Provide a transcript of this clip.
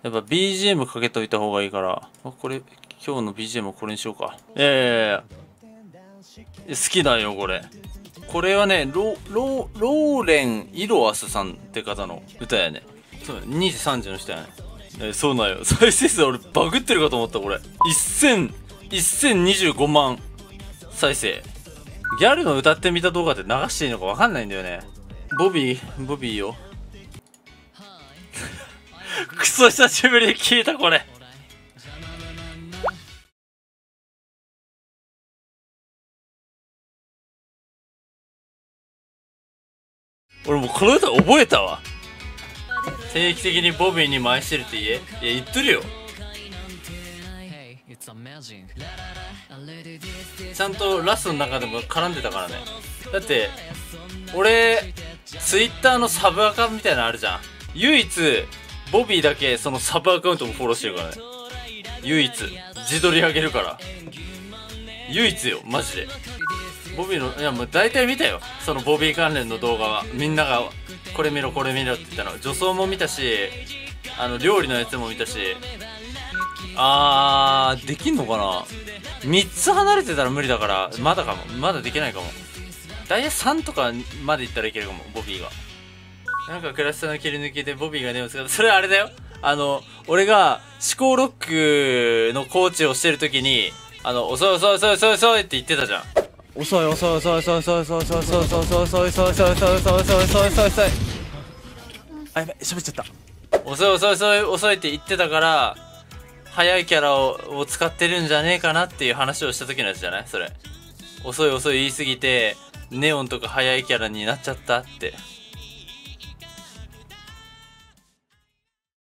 やっぱ BGM かけといた方がいいから。これ、今日の BGM これにしようか。好きだよ、これ。これはね、ローレン・イロアスさんって方の歌やね。そう、2時3時の人やね。そうなんよ。再生数俺バグってるかと思った、これ。1025万再生。ギャルの歌ってみた動画って流していいのかわかんないんだよね。ボビーよ。クソ久しぶりに聞いた、これ。俺もうこの歌覚えたわ。定期的にボビーにも愛してるって言え。いや、言っとるよ。ちゃんとラストの中でも絡んでたからね。だって俺ツイッターのサブアカみたいなのあるじゃん。唯一ボビーだけそのサブアカウントもフォローしてるからね。唯一自撮り上げるから。唯一よ、マジで。ボビーの、いやもう大体見たよ、そのボビー関連の動画は。みんながこれ見ろこれ見ろって言ったの。女装も見たし、料理のやつも見たし。できんのかな。3つ離れてたら無理だから、まだかも。まだできないかも。ダイヤ3とかまでいったらいけるかも、ボビーが。なんかクラスターの切り抜きでボビーがね、それあれだよ。俺が思考ロックのコーチをしてるときに、遅い遅い遅い遅い遅いって言ってたじゃん。遅い遅い遅い遅い遅い遅い遅い遅い遅い遅い遅い遅い遅い遅い遅い遅い遅い。あ、やべ、喋っちゃった。遅い遅い遅い遅いって言ってたから、速いキャラを使ってるんじゃねえかなっていう話をした時のやつじゃないそれ。遅い遅い言い過ぎてネオンとか速いキャラになっちゃったって。